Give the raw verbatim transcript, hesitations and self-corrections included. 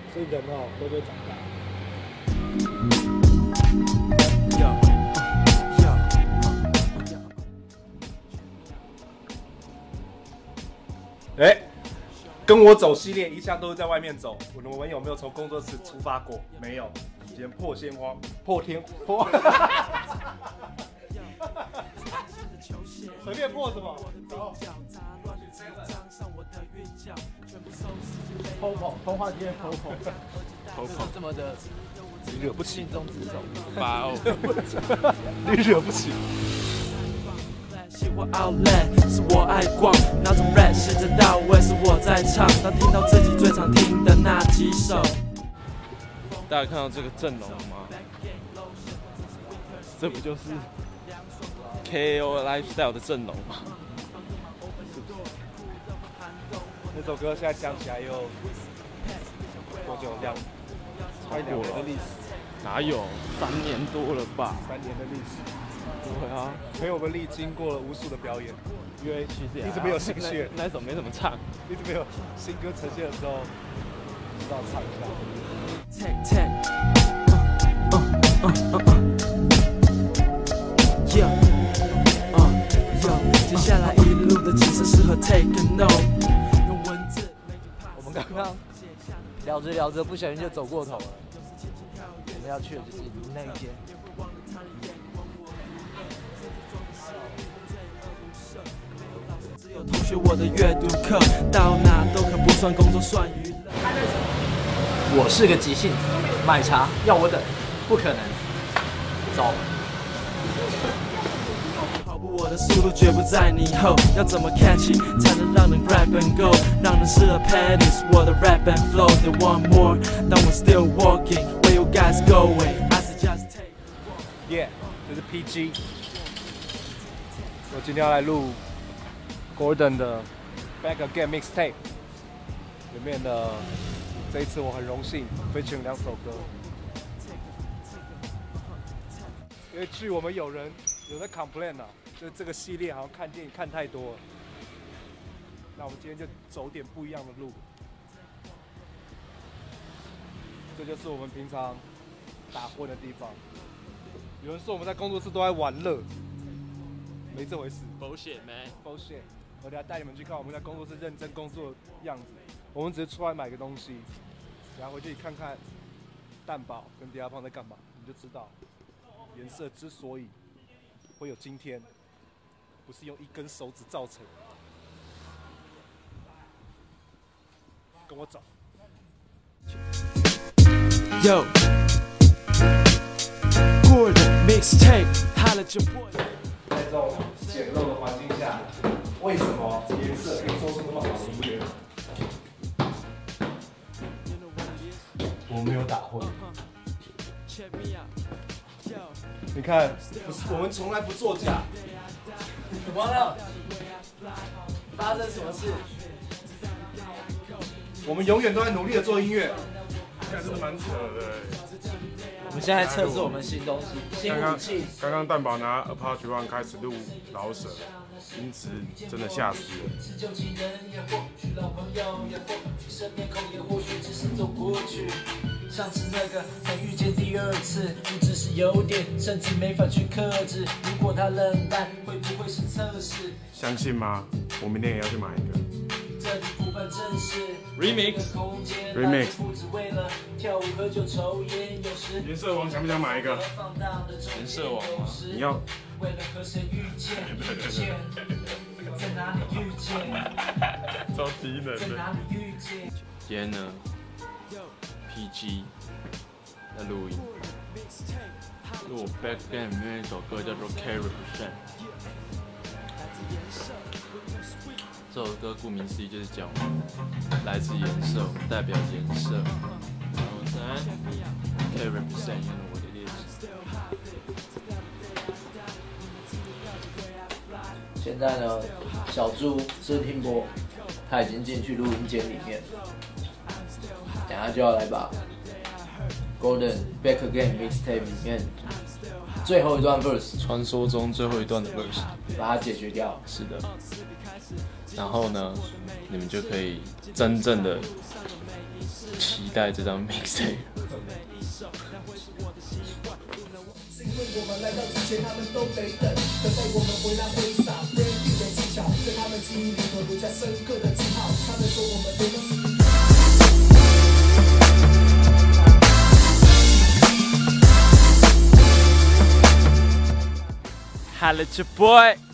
所以人哦都会长大。哎、欸，跟我走系列一向都是在外面走，我们有没有从工作室出发过？没有。今天破天荒，破天破，随便破什么？走。Popo， 通话机 Popo，Popo 这么的， 你惹不起， 心中之重， 发哦，你惹不起。 我 outlet 是我爱逛，拿着 rap 写着到位是我在唱，当听到自己最常听的那几首。 大家看到这个阵容吗？这不就是 K O Lifestyle 的阵容吗？ 那首歌现在讲起来有多久？两快两年的历史？ 哪有？三年多了吧？ 三年的历史。 对啊， 所以我们历经过了无数的表演，因为其实一直没有新血， 那一首没怎么唱， 一直没有新歌呈现的时候，知道唱一下。 Tech tech， uh uh uh uh yeah uh yeah， 接下来一路的景色适合 take a note， 用文字。 我们刚刚聊着聊着，不小心就走过头了。我们要去的就是那一间。 同学，我的阅读课到哪都可不算工作，算娱乐。 我是个急性子，买茶要我等，不可能。走。 跑步我的速度绝不在你后，要怎么 catchy 才能让人 grab and go， 让人失了 patties， 我的 rap and flow they want more， 但我 still walking where you guys going I suggest take yeah 这是 P G， 我今天要来录Gordon 的 Back Again Mixtape 里面的，这一次我很荣幸featuring两首歌，因为据我们有人有在 complain 啊，就是这个系列好像看电影看太多了，那我们今天就走点不一样的路，这就是我们平常打混的地方。有人说我们在工作室都在玩乐，没这回事。 bullshit man bullshit。我等下带你们去看我们在工作室认真工作的样子。我们只是出来买个东西，然后回去看看蛋堡跟迪亚胖在干嘛，你就知道颜色之所以会有今天，不是用一根手指造成。跟我走。 Yo Gordon Mixtape， holla at your boy。 在这种简陋的环境下，为什么颜色可以做出那么好的音乐？我没有打混。你看，不是我们从来不作假。 怎么了？发生什么事？ 我们永远都在努力的做音乐。 真的蛮扯的。 我们现在测试我们新东西，新武器。 刚刚蛋堡拿 Apache One 开始录老舍，音质真的吓死人。 上次那个才遇见第二次，不只是有点，甚至没法去克制。如果他冷淡，会不会是测试？ 相信吗？我明天也要去买一个。 这里不办正事 remix remix 不只为了跳舞喝酒抽烟，有时颜色王想不想买一个？ 颜色王吗？ 你要？ 为了和谁遇见？遇见在哪里遇见？ 超低能在哪里遇见？ 今天呢 ，P G 在录音，是我 Back Again 里面一首歌叫做 K Represent。这首歌顾名思义就是讲来自颜色，我们代表颜色。然后三 K Represent， you know what it is。 现在呢，小猪是听播，他已经进去录音间里面，等下就要来把 Gordon Back Again Mixtape 里面最后一段 verse， 传说中最后一段的 verse， 把它解决掉。 是的。然后呢，你们就可以真正的期待这张 mixtape。 是因为我们来到之前，他们都得等，等待我们回来挥洒 branding 的技巧，在他们记忆里头留下深刻的记号。他们说我们永远是。 Holla at your boy.